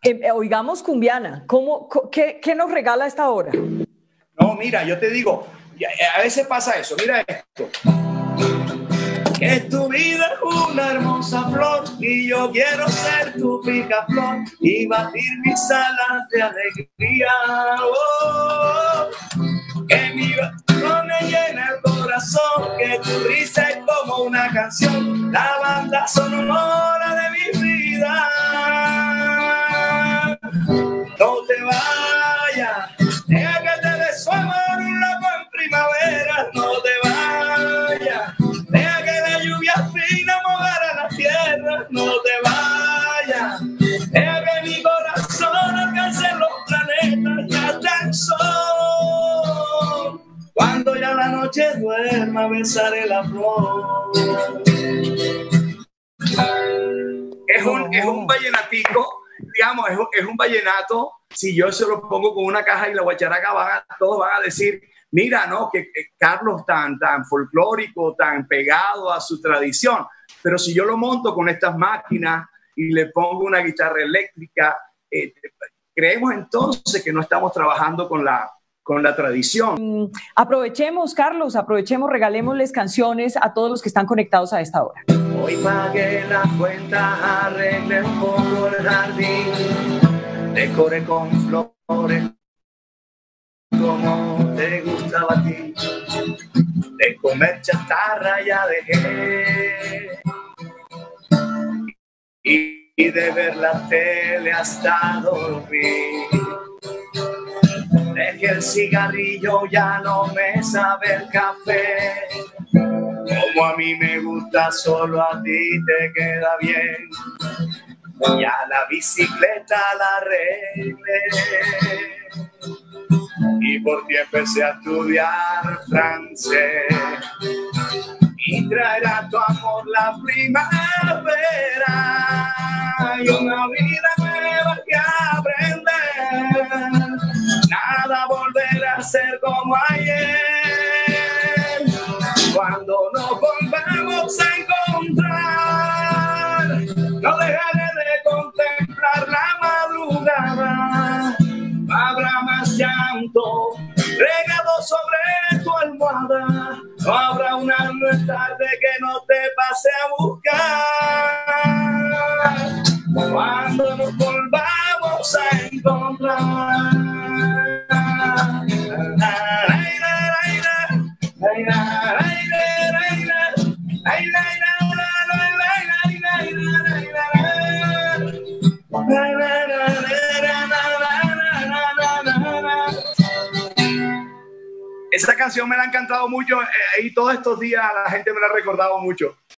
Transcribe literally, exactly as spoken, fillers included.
Eh, eh, oigamos cumbiana. ¿Cómo, co- qué, qué nos regala a esta hora? No, mira, yo te digo, a veces pasa eso. Mira esto. Que tu vida es una hermosa flor y yo quiero ser tu picaflor y batir mis alas de alegría. Oh, que mi corazón me llena el corazón, que tu risa es como una canción, la banda sonora de mi vida. No te vayas, deja que te dé su amor un loco en primavera. No te vayas, deja que la lluvia fina mojara la tierra. No te vayas, deja que mi corazón alcance los planetas y hasta el sol. Cuando ya la noche duerma, besaré la flor. Es un, es un vallenatico, digamos, es un, es un vallenato. Si yo se lo pongo con una caja y la guacharaca, van a, todos van a decir, mira, ¿no? Que, que Carlos tan, tan folclórico, tan pegado a su tradición. Pero si yo lo monto con estas máquinas y le pongo una guitarra eléctrica, eh, creemos entonces que no estamos trabajando con la, con la tradición. Mm, aprovechemos, Carlos, aprovechemos, regalémosles canciones a todos los que están conectados a esta hora. Hoy pagué la cuenta, arreglé un poco el jardín, decoré con flores como te gustaba a ti. De comer chatarra ya dejé y, y de ver la tele hasta dormir. Dejé el cigarrillo, ya no me sabe el café. Como a mí me gusta, solo a ti te queda bien. Ya la bicicleta la arreglé y por ti empecé a estudiar francés. Y traerá tu amor la primavera y una vida nueva que aprender. Nada volverá a ser como ayer. Cuando nos volvamos a encontrar, no dejaré de contemplar la madrugada. Habrá más llanto regado sobre tu almohada. No habrá una noche tarde que no te pase a buscar. Cuando nos volvamos a encontrar. Esa canción me la han cantado mucho eh, y todos estos días la gente me la ha recordado mucho.